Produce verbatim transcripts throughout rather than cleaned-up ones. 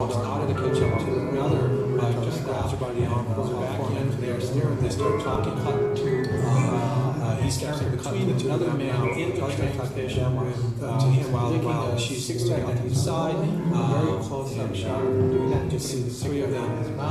walks out of the kitchen to another, uh, just grabs her by the arm, pulls her back in. They're staring. They start talking. Cut to uh, uh, he's staring between another man in the train station with uh, to him while while she's sitting on his side. Uh, very close up shot. Doing that, you see the three of them. Uh,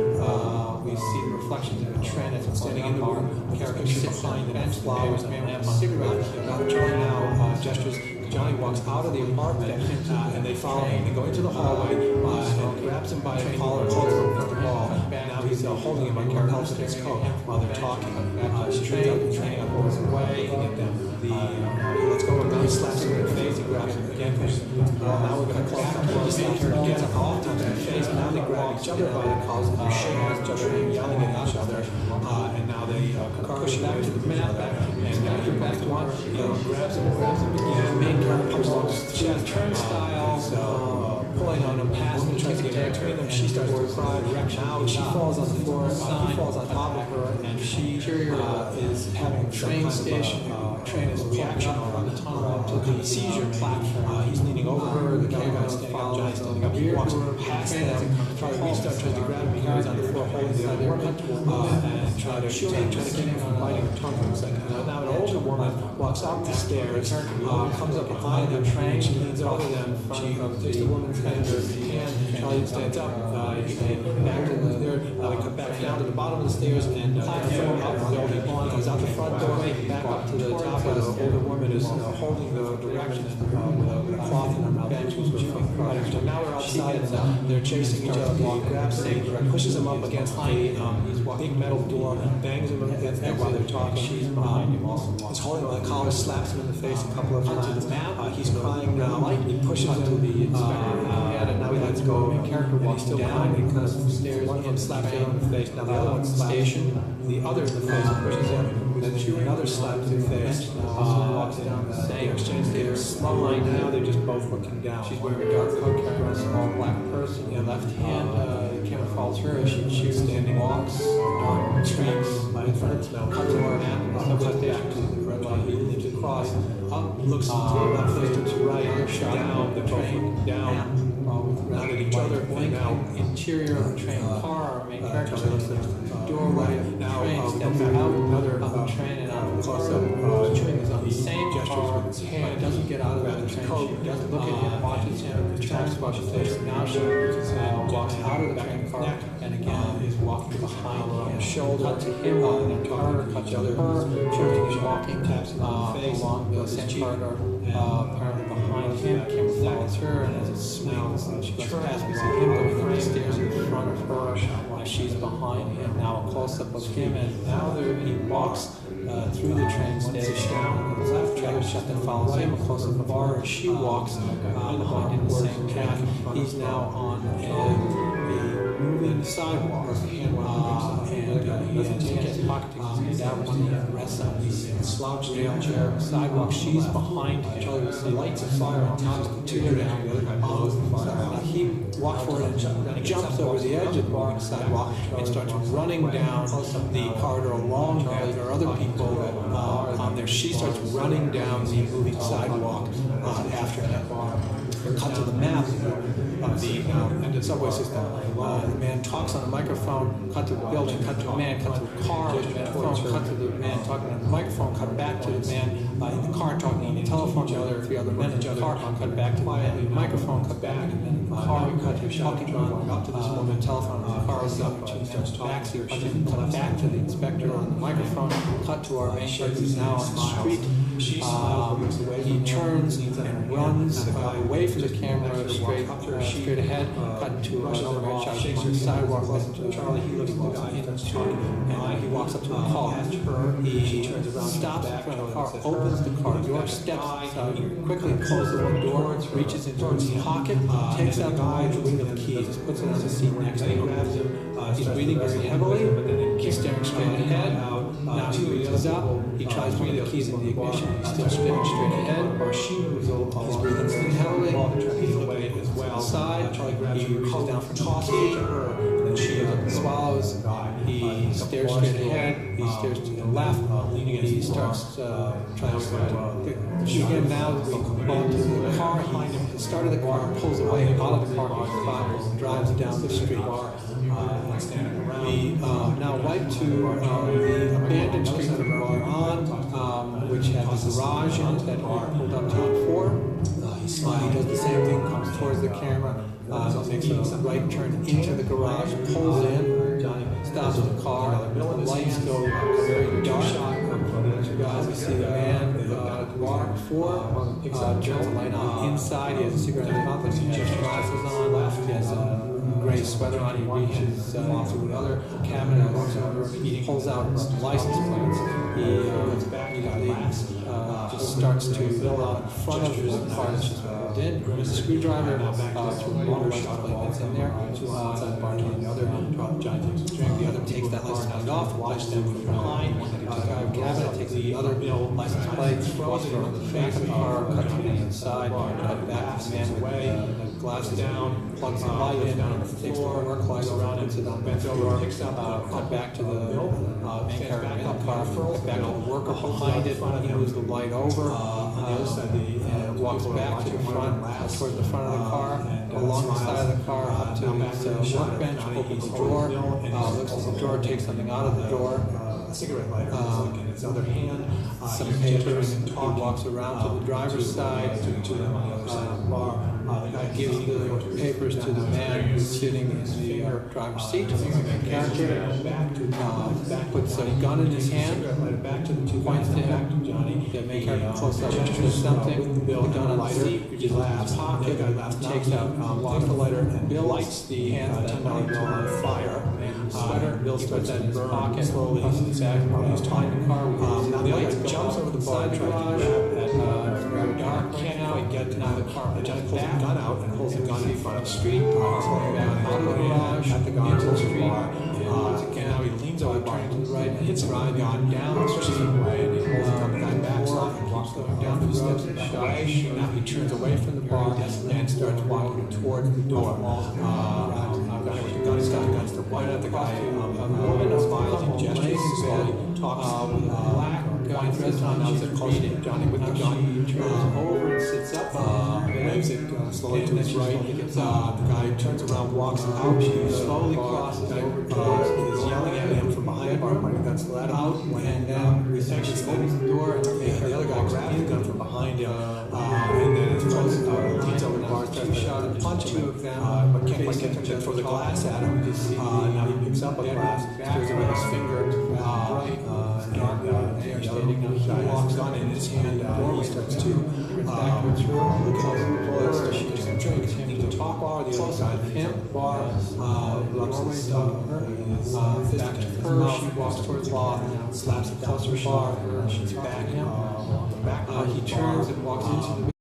uh, we see the reflections of a train as it's standing in the room. Character sits behind the bench. Flowers, man with a cigarette. Now Charlie now uh, gestures. Johnny walks out of the apartment uh, and they follow him. They go into the hallway uh, and grabs him by the collar, pulls him from the wall. Now he's uh, holding him by Karen helps his coat while they're talking. Uh, she trains up the train up pulls away. They get them. The uh, let's go around. He slaps him in the face. He grabs him again. Uh, now we're going to close up. He slaps her again all times in the face. Now they grab each other by the collars and they're shaking each other and yelling at each other. Uh, and now they uh, push back to the mat back and now you're back to one. He uh, grabs him, grabs him again. Comes along the turnstile, so uh, pulling on him, passing, tries to get in between them. She starts to cry. Now she falls on the floor. Uh, he falls on top of her, and she uh, is having a train station. Uh, train is reaction on the tunnel to the seizure platform. Uh, he's leaning over her. The other guy's standing up. Johnny's standing up. He walks past them. Charlie reaches out, tries to grab him. He goes on the floor, holding the other woman, uh, and try to shoot him, try to get him from biting her tongue for a second. Now an older woman walks up the stairs, uh, comes up behind the train, she leans over them, she uh, takes the woman's hand in her hand, Charlie stands up, uh, he back to the there, uh, they come back down to the bottom of the stairs and uh, platform up the building, goes out the front door, back up to the top of the older woman is uh, holding the direction uh, with, a, with a cloth in her mouth, and she's chewing products. So now we're outside, uh, they're chasing each other, he grabs him, pushes him up against the um, big metal door, bangs him against it while they're talking. She's behind him also. He's holding on the collar, slaps him in the face a couple of times. Uh, he's crying now. He pushes him to the inspector. Uh, and now he lets go. The character walks still down. He kind of stares. One of them slaps him in the face. Now the other one slaps him. The other in the face pushes him. Then she another slaps in the face. Uh, walks down the same exchange. They're slowly now. They're just both looking down. She's wearing a dark coat, carrying a small black purse in her left hand. Uh, the camera follows her as she she's standing, walks, dark streaks in front of the cut to her hand. Uh, cut back to the red light. He leaves across. Up, looks to the left, looks to the right, down, the train, down, down at each other, and now interior of the train car, main character looks at the doorway, now train steps out, another of the train, and out of the close up, chewing is on the same gestures with his hand, doesn't get out of the train, she doesn't look at him, watches him, tries to watch his face, now she uh, walks out of the train car, and again is walking behind her on the shoulder, cut to him, and then her, cut to her, chewing is walking, taps him on the face, along the same corridor, uh, apparently behind him, camera follows her, and as it swings, she goes past, we see him going up the stairs in front of her, as she's behind him, now a close-up of him, and now there he walks uh, through the train station, down on his left, trailer shut that follows him, a close-up of her, as she walks uh, behind in the same path, he's now on a, a moving sidewalk, uh, and uh, he has his pocket tickets down when he rests on the slouched down chair sidewalk. She's behind him. Charlie would say lights of fire on top of the two down. The other guy blows the fire out. He walks forward and jumps over the edge of the moving sidewalk and starts running down the corridor along there. There are other people uh, on there. She starts running down the moving sidewalk uh, after him. Cut to the map of the um, ended subway system. Uh, the man talks on a microphone, cut to the building, cut to a man, cut to a car, phone, cut to the man talking on the microphone, cut back to the man uh, in the car talking on the telephone, the other three other men in the car, cut back to the man in the microphone, cut back, and then in the car, we cut to talking on up to this woman, telephone, the car is up, she starts back to her, cut back to the inspector on the microphone, cut to our main character who's now on the street. Um, he turns and runs uh, away from the camera, straight, uh, straight ahead, cut to another man shot on the sidewalk, listen to Charlie, he looks into and he walks up to the car. He stops in front of the car, opens the car door, steps inside, quickly closes the one door, reaches into his pocket, takes out the wing of the keys, puts it on the seat next to him, grabs him. He's breathing very heavily, he's staring straight ahead. Now he reaches up, he tries to put the keys in the ignition, he's still staring straight ahead. He's breathing still heavily, he's away as well. Side, he reaches down for coffee, and then she swallows. He stares straight ahead, he stares to the left, he starts uh, trying to again now we go to the car, he started the car, pulls away out of the car, drives down the street. Uh, we uh, now wipe to uh, the abandoned street that we were on, um, which had the garage in it that he pulled up to for. Uh, he does the same thing, comes towards the camera, uh, makes a right turn into the garage, pulls in, stops the car, the lights go very dark. Uh, we see the man uh, walk before, uh, turns the light on inside. He has a cigarette in his mouth, he has glasses on, he has a gray sweater on, he reaches uh, through another cabinet, he pulls out license plates. He uh, immediately uh, just starts to fill out in front of the car that's just pulled in. There's a screwdriver uh, through a motor license plate that's in there. Uh, outside the bar, and the other, Johnny takes a drink, the other takes that license plate off, watches them from behind, uh, drive cabinet, takes the other license plate, throws it on the face of the car, cuts it inside, uh, back to the man with the glasses down, plugs the light in, takes the work light around, puts it on the door, uh, cut back to the uh, main character in the car, back to the worker behind it, he moves the light over, uh, and walks back to the front, uh, towards the front of the car, along the side of the car, up to his uh, workbench, opens the door, uh, looks at the door, takes something out of the door, a cigarette lighter um, in his other hand, uh, some papers, he walks around to the driver's side, to, to the other side of the bar, uh, gives the papers to the man who's sitting in the uh, driver's seat, the character, uh, puts a gun in his hand, points to him, the main character close up, does something, the gun on the seat, which is in his pocket, takes out, um, takes the lighter and lights the hands of ten dollar bill on fire, and the sweater, Bill puts that in his pocket, slowly he's back, he's behind the car, um, now the other guy jumps over the bar, tries to grab at, uh, very dark, can't quite get to the car, but just pulls the gun out and holds the gun in front of the street, uh, slowing back out of the garage, at the into the street, uh, again, now he leans over, turning to the right, and hits the gun down the street, and he holds the gun back, and walks down the steps and shy, now he turns away from the bar, and starts walking towards the door, uh, with the gun, he's got the gun still pointed at the guy, um, a woman smiles and gestures, slowly talks uh, with a black guy dressed on, now it's close to Johnny with the gun, he turns over and sits up, uh, waves it uh, slowly to his right, uh, the guy turns around, walks out, he slowly crosses over, uh, is yelling at him from behind the bar, pointing the gun still at him, out, and then he opens the door, and the other guy grabs the gun from behind him, uh, and then it's close, uh, leans over the bar, starts to shot and punch him, uh, but can't quite get him to throw the glass at him, uh, now he picks up a glass, throws it with his finger, uh, bright, uh, dark, uh, they are standing up, he walks on in his hand, uh, he starts to, uh, look at the bullets, she just drinks him to talk while the other side of him, bar, uh, Norway talking to her, uh, back to her, she walks towards the bar, slaps it closer to the bar, she's back him, uh, he turns and walks into the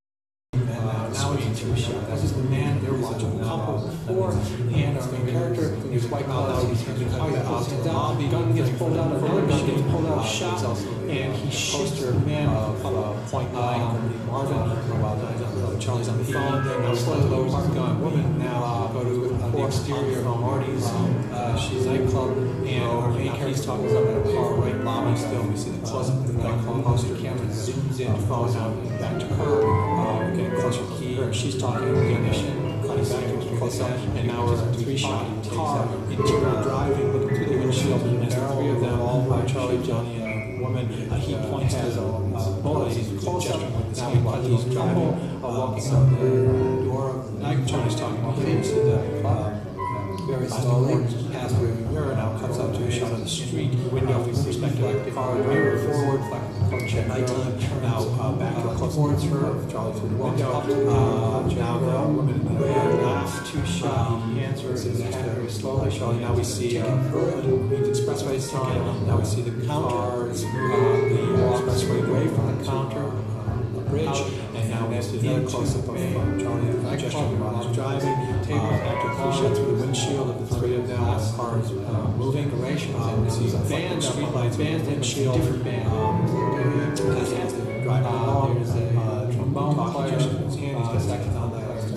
now it's into a shot. This is the man they're watching. A couple before, and our main character, his white collar, he's handing out the down. The gun gets pulled out, another gun gets pulled out, shot, and he shoots her man uh, point blank. Marvin, uh, Charlie's on the phone. Now slightly lowers his gun. Woman now uh, go to uh, the exterior of Marty's. Uh, she's a nightclub, and our main character's talking about a car right lobby still. We see the close up of the nightclub poster. The camera zooms in, phone out, back to her, uh, getting closer to key. She's talking in the ignition, cutting back to close up, and now we're in a three-shot car, interior driving, looking through the windshield, and there's the three of them, all uh, Charlie, Johnny, and a woman. Uh, he points to the uh, bullet, he's close up, now we cut he's driving, uh, walking out the door of the night. Charlie's talking to him, see the car. Very slowly, past the mirror, now cuts up to a shot of the street, window from the perspective of the car, mirror forward, check nighttime, now uh, back uh, towards her, Charlie through the window, uh, now the woman in the last two shot, he hands her his head very slowly, Charlie, now we see uh, the expressway sign, now we see the cars, uh, the expressway away from the counter, bridge, and now we see another close-up of uh, Charlie and the gesturing while he's driving, table after three shots through the windshield of the three of them, cars uh, moving, and we see band streetlights, band windshield, different band, um, driving along, there's a uh, trombone player, his hand, he's got seconds on the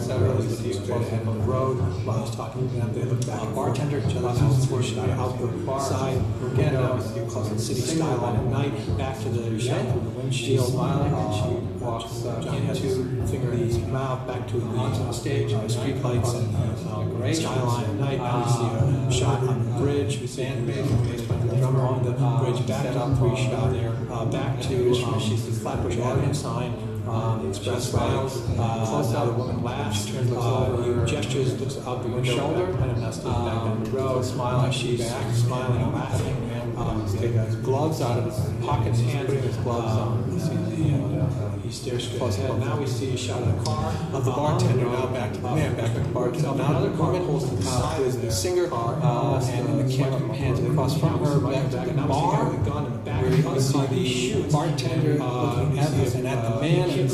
cetera. He's looking straight ahead on the road while he's talking to them. They look back at the bartender, each other sees the shot out the bar side. Again, now we see close to the city skyline at night. Back to the shot through the windshield, smiling, and she walks uh, into finger in his mouth, back to the onto the stage, uh, street lights and uh, skyline at night. Now we see a shot on the bridge. We see a bass playing the drummer on the bridge. Back to three shot there. Uh, back to um, she sees Flatbush Avenue sign. Um, the express miles, uh, close out, the woman laughs, turns, looks uh, over, gestures, looks out the window, shoulder, kind of messed up back on the road, smiling, she's back, smiling and laughing. Um, he's taking his gloves out of his pockets, he's putting his gloves on. You see the, uh, he stares close ahead. Now we see a shot of the car, of the bartender, now back to the man, back to the bartender. Now another woman uh, who is the singer, uh, and the camera pans across from her, back to the bar, where you can see the bartender looking at us and at the man. And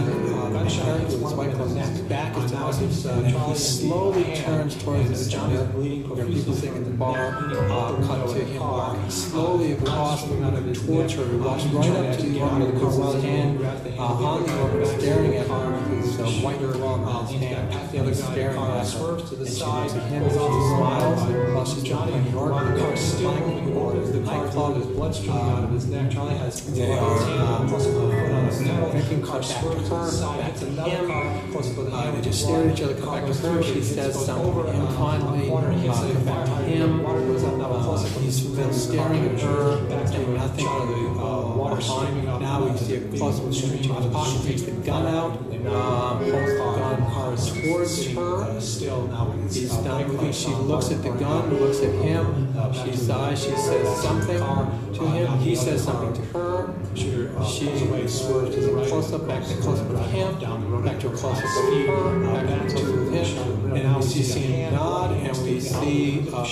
uh, character with his white clothes, his back is to us, and he slowly turns towards the Johnny. There are people sitting at the bar, uh, cut to him walking slowly across towards her. He walks right up to the woman and puts his hand uh, on the woman, staring at her with his uh, white glove in his hand. The other staring at her, and she looks at him, she smiles while she's playing the organ. The car is still moving forward. The nightclub is blood streaming out of his neck. Charlie has his hand plus a foot on his neck. Drinking car back to her, back to him. Uh, they just stare at each other, come back to her. She says something, and finally, uh, come back to him. Uh, he's still staring at her, saying nothing to the uh, behind. Now we see a close-up of him in his pocket, takes the gun out, uh, pulls the gun towards her. Still, now he's done moving. She looks at the gun, looks at him. She sighs, she says something to him. He says something to her. She swerves to the close-up, back to close-up of him, back to a close-up of her, back to him, and now we see him nod, and we see uh,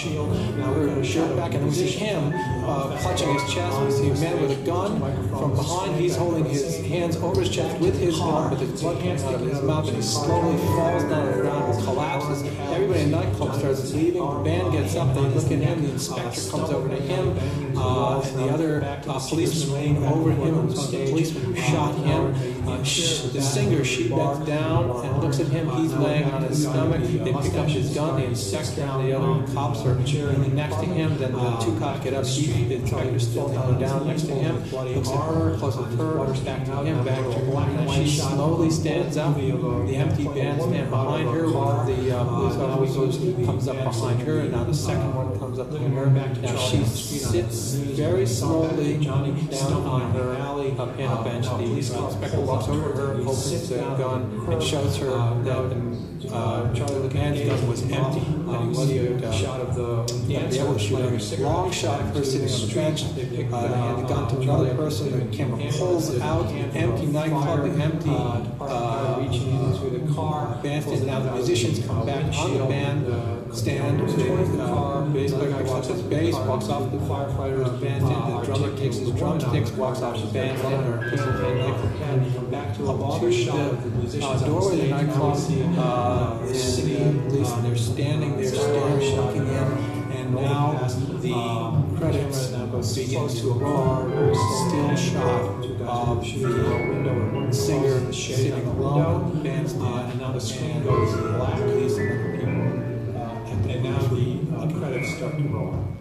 her shirt back, and then we see him uh, clutching his chest. We see a man with a gun from behind. He's holding his hands over his chest with his gun, with his blood coming out of his mouth, and he slowly falls down on the ground and collapses. Everybody in the nightclub starts leaving. The band gets up, they look at him, the inspector comes over to him, uh, and the other uh, policeman lean over him, and the policeman who shot him. Uh, the singer, she bends down and looks at him. He's laying on his stomach. They pick up his gun. The inspector and the other cops are and next to him. Then the two cops get up. He, the inspector's still down next to him. Looks at her, close with her, back to him, back to her. And she slowly stands up. The empty bandstand behind her. One of the uh, police officers comes up behind her, and now the second one comes up behind her. Now she sits very slowly down on her uh, piano bench. The inspector walks over her, opens the gun, and shows her that the uh, Charlie McGann's gun was empty. And he wasn't a shot of the be able to shoot a long shot of her sitting on the bench. Uh, they hand the gun to another person. The camera pulls out the empty nightclub, the empty uh, reaching into the car bandstand. Now the musicians come back on the band stand. The uh, bass player picks up his bass, walks off the firefighter's bandstand. The drummer takes his drumsticks, walks off the bandstand, or puts his hand like come back to a longer shot of the musicians. Uh, doorway of the nightclub, uh, the city police, and they're standing there, staring, shaking in, and now the credits begin to roll. Still shot of the singer sitting alone, bandstand, and now the screen goes black. These are the people, uh, and now the uh, credits start to roll.